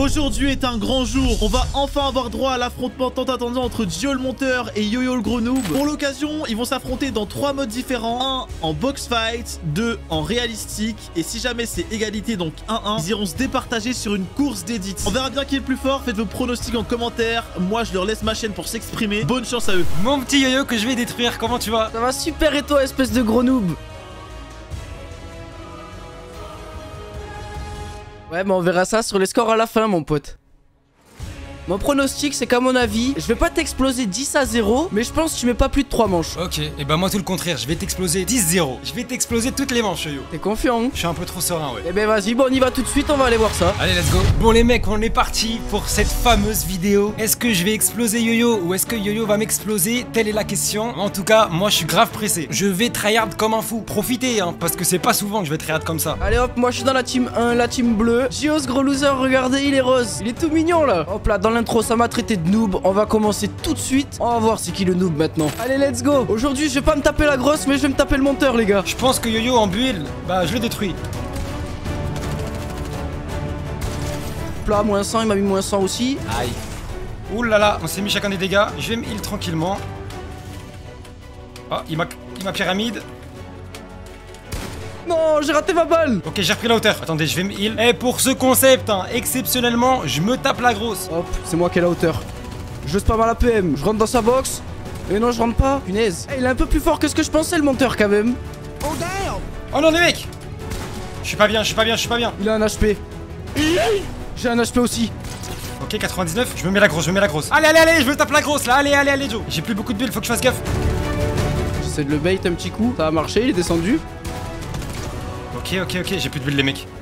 Aujourd'hui est un grand jour. On va enfin avoir droit à l'affrontement tant attendu entre Gio le monteur et Yo-Yo le gros noob. Pour l'occasion, ils vont s'affronter dans 3 modes différents. 1 en box fight, 2 en réalistique. Et si jamais c'est égalité, donc 1-1, ils iront se départager sur une course d'édite. On verra bien qui est le plus fort. Faites vos pronostics en commentaire. Moi, je leur laisse ma chaîne pour s'exprimer. Bonne chance à eux. Mon petit Yo-Yo que je vais détruire, comment tu vas? Ça va super et toi, espèce de gros noob? Ouais, mais on verra ça sur les scores à la fin, mon pote. Mon pronostic, c'est qu'à mon avis, je vais pas t'exploser 10-0, mais je pense que tu mets pas plus de 3 manches. Ok, et bah moi tout le contraire, je vais t'exploser 10-0. Je vais t'exploser toutes les manches, Yo-Yo. T'es confiant, hein? Je suis un peu trop serein, ouais. Eh ben vas-y, bon, on y va tout de suite, on va aller voir ça. Allez, let's go. Bon les mecs, on est parti pour cette fameuse vidéo. Est-ce que je vais exploser Yo-Yo ou est-ce que Yo-Yo va m'exploser? Telle est la question. En tout cas, moi je suis grave pressé. Je vais tryhard comme un fou. Profitez, hein, parce que c'est pas souvent que je vais tryhard comme ça. Allez hop, moi je suis dans la team 1, la team bleue. Gio, ce gros loser, regardez, il est rose. Il est tout mignon là. Hop là, dans l'intro, ça m'a traité de noob. On va commencer tout de suite. On va voir c'est qui le noob maintenant. Allez, let's go. Aujourd'hui, je vais pas me taper la grosse, mais je vais me taper le monteur, les gars. Je pense que Yo-Yo en build, bah je le détruis. Hop là, moins 100, il m'a mis moins 100 aussi. Aïe. Ouh là là, on s'est mis chacun des dégâts. Je vais me heal tranquillement. Oh, il m'a pyramide. Non, j'ai raté ma balle. Ok, j'ai repris la hauteur. Attendez, je vais me heal. Et pour ce concept, hein, exceptionnellement, je me tape la grosse. Hop, c'est moi qui ai la hauteur. Je spam à la PM. Je rentre dans sa box. Et non, je rentre pas. Punaise. Il est un peu plus fort que ce que je pensais, le monteur, quand même. Oh non, les mecs. Je suis pas bien, je suis pas bien, je suis pas bien. Il a un HP. J'ai un HP aussi. Ok, 99. Je me mets la grosse, je me mets la grosse. Allez, allez, allez, je me tape la grosse là. Allez, allez, allez, Joe. J'ai plus beaucoup de build, faut que je fasse gaffe. J'essaie de le bait un petit coup. Ça a marché, il est descendu. Ok, ok, ok, j'ai plus de build, les mecs.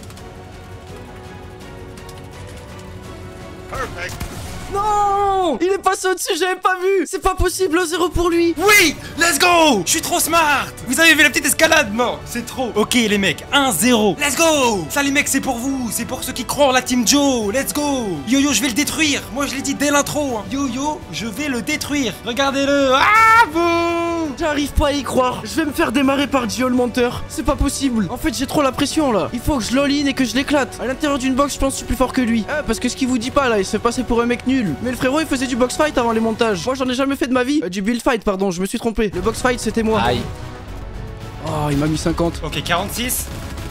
Non, il est passé au-dessus, j'avais pas vu. C'est pas possible, 0 pour lui. Oui, let's go. Je suis trop smart. Vous avez vu la petite escalade? Non, c'est trop. Ok, les mecs, 1-0. Let's go. Ça, les mecs, c'est pour vous. C'est pour ceux qui croient en la team Joe. Let's go. Yo-Yo, je vais le détruire. Moi, je l'ai dit dès l'intro, hein. Yo-Yo, je vais le détruire. Regardez-le. Ah, bon. J'arrive pas à y croire. Je vais me faire démarrer par Gio le monteur. C'est pas possible. En fait, j'ai trop la pression là. Il faut que je l'all-in et que je l'éclate. À l'intérieur d'une box, je pense que je suis plus fort que lui. Parce que ce qu'il vous dit pas là, il se fait passer pour un mec nul. Mais le frérot, il faisait du box fight avant les montages. Moi, j'en ai jamais fait de ma vie. Du build fight, pardon, je me suis trompé. Le box fight, c'était moi. Aïe. Oh, il m'a mis 50. Ok, 46.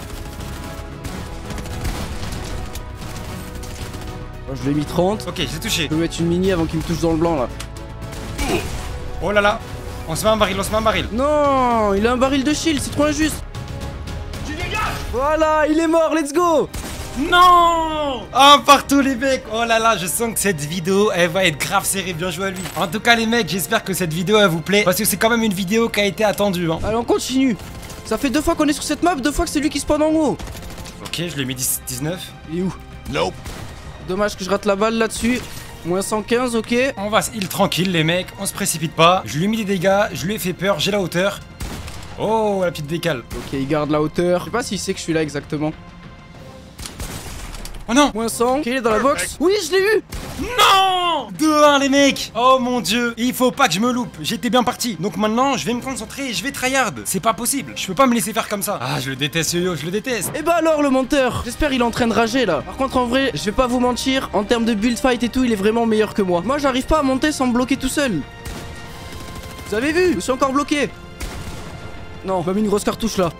Oh, je lui ai mis 30. Ok, j'ai touché. Je peux mettre une mini avant qu'il me touche dans le blanc là. Oh là là. On se met un baril, on se met un baril. Non, il a un baril de shield, c'est trop injuste. Voilà, il est mort, let's go. Non. Ah, partout les mecs. Oh là là, je sens que cette vidéo, elle va être grave serrée. Bien joué à lui. En tout cas les mecs, j'espère que cette vidéo, elle vous plaît. Parce que c'est quand même une vidéo qui a été attendue, hein. Allez, on continue. Ça fait 2 fois qu'on est sur cette map, 2 fois que c'est lui qui spawn en haut. Ok, je lui ai mis 19. Il est où? Nope. Dommage que je rate la balle là-dessus. Moins 115, ok. On va se heal tranquille les mecs, on se précipite pas. Je lui ai mis des dégâts, je lui ai fait peur, j'ai la hauteur. Oh, la petite décale. Ok, il garde la hauteur. Je sais pas s'il sait que je suis là exactement. Oh non. Moins 100. Ok, il est dans la box. Oui, je l'ai eu. Non. 2-1 les mecs. Oh mon dieu. Il faut pas que je me loupe. J'étais bien parti. Donc maintenant, je vais me concentrer et je vais tryhard. C'est pas possible. Je peux pas me laisser faire comme ça. Ah, je le déteste, Yo-Yo, je le déteste. Et bah alors, le monteur. J'espère il est en train de rager là. Par contre, en vrai, je vais pas vous mentir. En termes de build fight et tout, il est vraiment meilleur que moi. Moi, j'arrive pas à monter sans me bloquer tout seul. Vous avez vu? Je me suis encore bloqué. Non, il m'a mis une grosse cartouche là.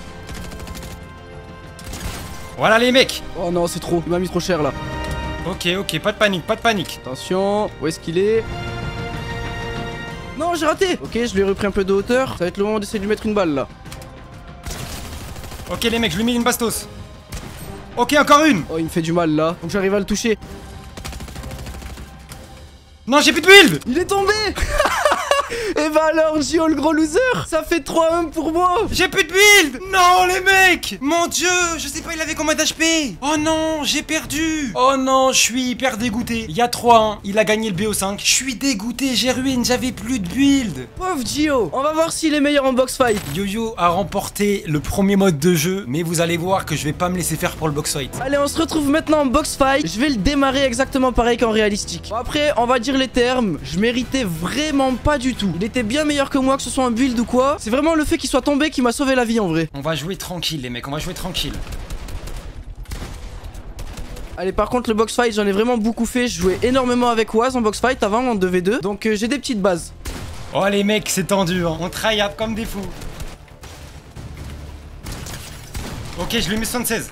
Voilà les mecs. Oh non, c'est trop. Il m'a mis trop cher là. Ok, ok, pas de panique, pas de panique. Attention, où est-ce qu'il est? Non, j'ai raté. Ok, je lui ai repris un peu de hauteur. Ça va être le moment d'essayer de lui mettre une balle là. Ok les mecs, je lui ai mis une bastos. Ok, encore une. Oh, il me fait du mal là. Donc j'arrive à le toucher. Non, j'ai plus de build. Il est tombé. Et bah alors, Gio le gros loser, ça fait 3-1 pour moi. J'ai plus de build. Non les mecs. Mon dieu, je sais pas il avait combien d'HP. Oh non, j'ai perdu. Oh non, je suis hyper dégoûté. Il y a 3-1, il a gagné le BO5. Je suis dégoûté, j'ai ruine, j'avais plus de build. Pauvre Gio. On va voir s'il est meilleur en box fight. Yo-Yo a remporté le premier mode de jeu, mais vous allez voir que je vais pas me laisser faire pour le box fight. Allez, on se retrouve maintenant en box fight. Je vais le démarrer exactement pareil qu'en réalistique. Bon, après, on va dire les termes. Je méritais vraiment pas du tout. Il était bien meilleur que moi, que ce soit un build ou quoi. C'est vraiment le fait qu'il soit tombé qui m'a sauvé la vie en vrai. On va jouer tranquille les mecs, on va jouer tranquille. Allez, par contre, le box fight, j'en ai vraiment beaucoup fait. Je jouais énormément avec Waz en box fight avant, en 2v2. Donc, j'ai des petites bases. Oh, les mecs, c'est tendu, hein. On tryhard comme des fous. Ok, je lui ai mis 76.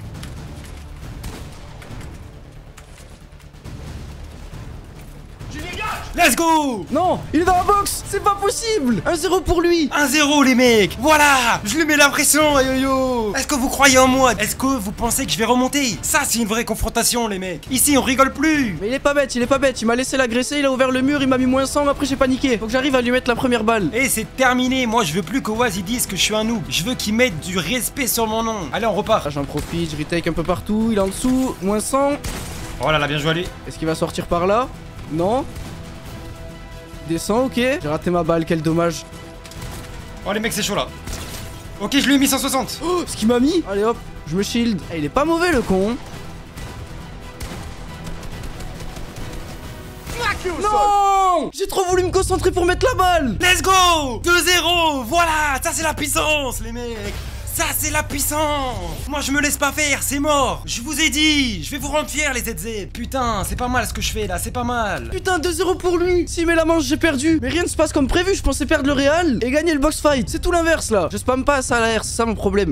Let's go! Non, il est dans la box. C'est pas possible. 1-0 pour lui. 1-0 les mecs. Voilà. Je lui mets la pression à Yo-Yo. Est-ce que vous croyez en moi? Est-ce que vous pensez que je vais remonter? Ça c'est une vraie confrontation les mecs. Ici on rigole plus. Mais il est pas bête, il est pas bête. Il m'a laissé l'agresser, il a ouvert le mur, il m'a mis moins 100, après j'ai paniqué. Faut que j'arrive à lui mettre la première balle. Et c'est terminé. Moi je veux plus que Waz il dise que je suis un noob. Je veux qu'il mette du respect sur mon nom. Allez on repart. Ah, j'en profite, je retake un peu partout. Il est en dessous, moins 100. Oh là là, bien joué Ali. Est-ce qu'il va sortir par là? Non. Descend, ok. J'ai raté ma balle, quel dommage. Oh les mecs c'est chaud là. Ok je lui ai mis 160. Oh, ce qu'il m'a mis. Allez hop, je me shield. Ah, il est pas mauvais le con. Non, j'ai trop voulu me concentrer pour mettre la balle. Let's go. 2-0. Voilà. Ça c'est la puissance les mecs. Ça c'est la puissance. Moi je me laisse pas faire, c'est mort. Je vous ai dit, je vais vous rendre fiers les ZZ. Putain, c'est pas mal ce que je fais là, c'est pas mal. Putain, 2-0 pour lui. S'il met la manche, j'ai perdu. Mais rien ne se passe comme prévu, je pensais perdre le Real et gagner le box fight. C'est tout l'inverse là. Je spamme pas ça à l'air, c'est ça mon problème.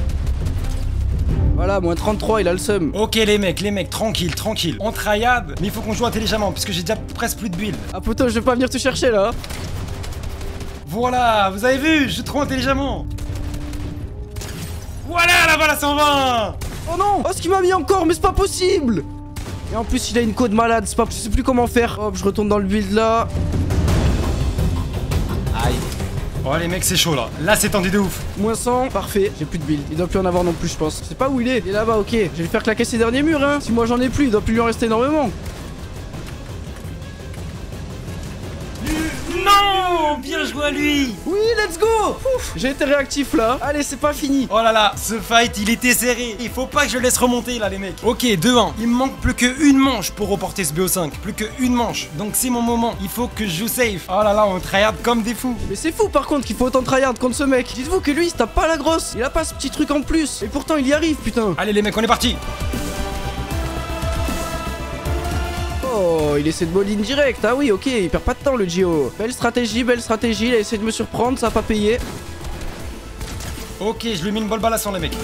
Voilà, moins 33, il a le seum. Ok les mecs, tranquille, tranquille. On tryhard, mais il faut qu'on joue intelligemment puisque j'ai déjà presque plus de build. Ah poto, je vais pas venir te chercher là. Voilà, vous avez vu, je joue trop intelligemment. Voilà la balle à 120. Oh non. Oh, ce qu'il m'a mis encore, mais c'est pas possible. Et en plus il a une code malade, c'est pas... je sais plus comment faire. Hop, je retourne dans le build là. Aïe. Oh les mecs c'est chaud là. Là c'est tendu de ouf. Moins 100, parfait, j'ai plus de build. Il doit plus en avoir non plus je pense. Je sais pas où il est. Il est là-bas, ok. Je vais lui faire claquer ses derniers murs hein. Si moi j'en ai plus, il doit plus lui en rester énormément. Non. Bien joué à lui. Oui, let's go. Ouf, j'ai été réactif là. Allez, c'est pas fini. Oh là là, ce fight il était serré. Il faut pas que je le laisse remonter là les mecs. Ok, 2-1. Il me manque plus qu'une manche pour reporter ce BO5. Plus qu'une manche. Donc c'est mon moment. Il faut que je joue safe. Oh là là, on tryhard comme des fous. Mais c'est fou par contre qu'il faut autant tryhard contre ce mec. Dites-vous que lui il se tape pas la grosse. Il a pas ce petit truc en plus. Et pourtant il y arrive, putain. Allez les mecs, on est parti. Oh, il essaie de ball-in direct. Ah oui, ok, il perd pas de temps le Gio. Belle stratégie, il a essayé de me surprendre, ça a pas payé. Ok, je lui ai mis une balle à son les mecs.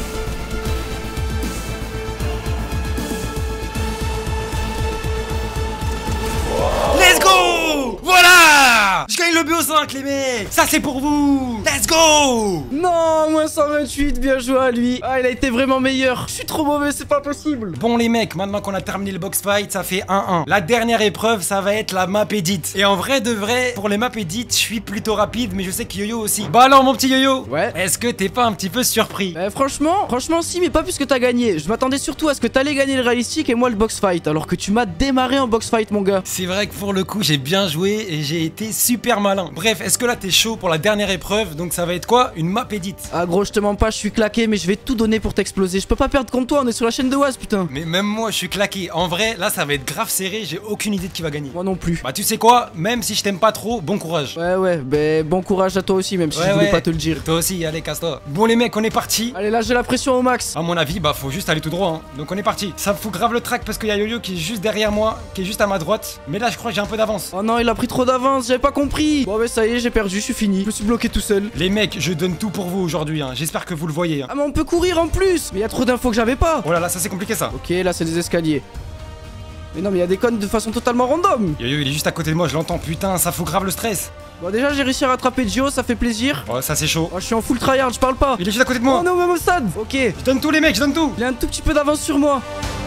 Let's go. Voilà. Je gagne le BO5 les mecs. Ça c'est pour vous. Let's go. Non, moins 128, bien joué à lui. Ah, il a été vraiment meilleur. Je suis trop mauvais, c'est pas possible. Bon les mecs, maintenant qu'on a terminé le box fight, ça fait 1-1. La dernière épreuve, ça va être la map edit. Et en vrai de vrai, pour les maps edit, je suis plutôt rapide, mais je sais que Yo-Yo aussi. Bah alors mon petit Yo-Yo. Ouais. Est-ce que t'es pas un petit peu surpris? Franchement si, mais pas puisque t'as gagné. Je m'attendais surtout à ce que t'allais gagner le réalistique et moi le box fight, alors que tu m'as démarré en box fight mon gars. C'est vrai que pour le coup, j'ai bien joué et j'ai été super malin. Bref, est-ce que là t'es chaud pour la dernière épreuve? Donc ça va être quoi? Une map edit. Ah gros, je te mens pas, je suis claqué, mais je vais tout donner pour t'exploser. Je peux pas perdre contre toi, on est sur la chaîne de Waz, putain. Mais même moi, je suis claqué. En vrai, là ça va être grave serré, j'ai aucune idée de qui va gagner. Moi non plus. Bah tu sais quoi? Même si je t'aime pas trop, bon courage. Ouais, ben bon courage à toi aussi, même si je voulais pas te le dire. Toi aussi, allez, casse-toi. Bon les mecs, on est parti. Allez, là j'ai la pression au max. À mon avis, bah faut juste aller tout droit, hein. Donc on est parti. Ça me fout grave le track parce qu'il y a Yo-Yo qui est juste derrière moi, qui est juste à ma droite. Mais là, je crois que j'ai un peu d'avance. Oh non, il a pris trop d'avance, j'avais pas compris. Bon, mais ça y est, j'ai perdu, je suis fini. Je me suis bloqué tout seul. Les mecs, je donne tout pour vous aujourd'hui, hein. J'espère que vous le voyez, hein. Ah, mais on peut courir en plus. Mais il y a trop d'infos que j'avais pas. Oh là là, ça c'est compliqué ça. Ok, là c'est des escaliers. Mais non, mais il y a des connes de façon totalement random. Yo-Yo, il est juste à côté de moi, je l'entends. Putain, ça fout grave le stress. Bon, déjà, j'ai réussi à rattraper Gio, ça fait plaisir. Oh, ça c'est chaud. Oh, je suis en full tryhard, je parle pas. Il est juste à côté de moi. Oh non, même au stade. Ok. Je donne tout les mecs, je donne tout. Il a un tout petit peu d'avance sur moi.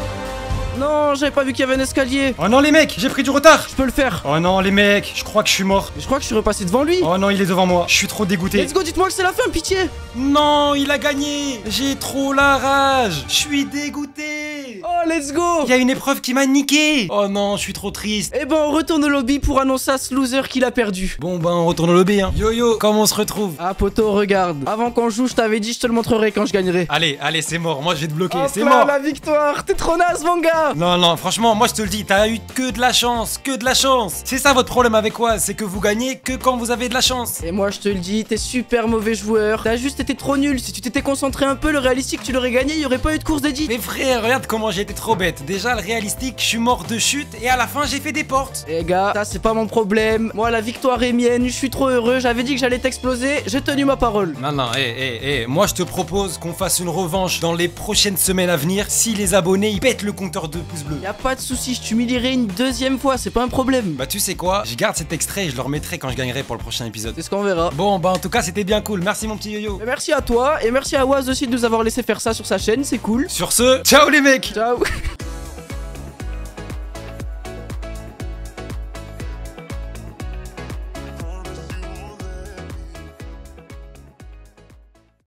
Non, j'avais pas vu qu'il y avait un escalier. Oh non les mecs, j'ai pris du retard. Je peux le faire. Oh non les mecs, je crois que je suis mort. Mais je crois que je suis repassé devant lui. Oh non, il est devant moi. Je suis trop dégoûté. Let's go, dites-moi que c'est la fin, pitié. Non, il a gagné. J'ai trop la rage. Je suis dégoûté. Oh, let's go. Il y a une épreuve qui m'a niqué. Oh non, je suis trop triste. Eh ben, on retourne au lobby pour annoncer à ce loser qu'il a perdu. Bon ben, on retourne au lobby, hein. Yo-Yo, comment on se retrouve? Ah, poto, regarde. Avant qu'on joue, je t'avais dit, je te le montrerai quand je gagnerai. Allez, allez, c'est mort. Moi, je vais te bloquer. Hop C'est là, mort. la victoire. T'es trop naze, mon gars. pas. Non, non, franchement, moi je te le dis, t'as eu que de la chance, que de la chance. C'est ça votre problème avec Waz, c'est que vous gagnez que quand vous avez de la chance. Et moi je te le dis, t'es super mauvais joueur. T'as juste été trop nul. Si tu t'étais concentré un peu, le réalistique tu l'aurais gagné, il y aurait pas eu de course d'Eddy. Mais frère, regarde comment j'ai été trop bête. Déjà, le réalistique, je suis mort de chute et à la fin, j'ai fait des portes. Eh gars, ça c'est pas mon problème. Moi la victoire est mienne, je suis trop heureux. J'avais dit que j'allais t'exploser, j'ai tenu ma parole. Non, non, moi je te propose qu'on fasse une revanche dans les prochaines semaines à venir si les abonnés ils pètent le compteur de pouces bleus. Y a pas de soucis, je t'humilierai une deuxième fois, c'est pas un problème. Bah tu sais quoi, je garde cet extrait et je le remettrai quand je gagnerai pour le prochain épisode. C'est ce qu'on verra. Bon bah en tout cas c'était bien cool, merci mon petit yo-yo. Mais merci à toi et merci à Waz aussi de nous avoir laissé faire ça sur sa chaîne, c'est cool. Sur ce, ciao les mecs. Ciao.